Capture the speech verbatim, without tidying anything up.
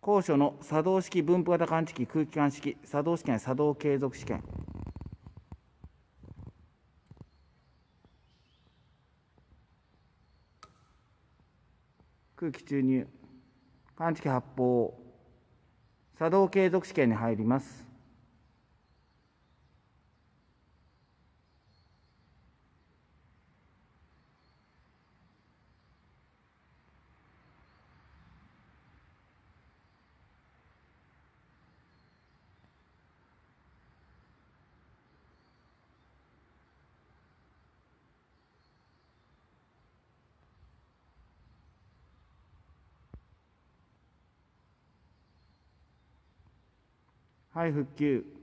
高所の作動式分布型感知器空気感式作動試験作動継続試験。空気注入、感知器発砲、作動継続試験に入ります。はい、復旧。